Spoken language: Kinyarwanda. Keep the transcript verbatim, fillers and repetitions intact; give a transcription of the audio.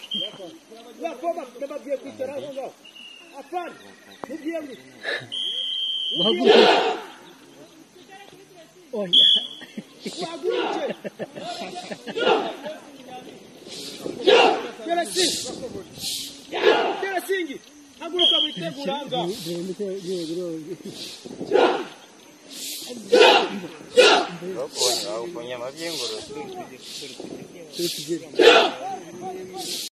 La forma de bater com o terreno não. A par, no diabo. Olha. Guaguche. Teresingi. Teresingi. Haguruka witeguranga. Uponya, uponya mabyengo.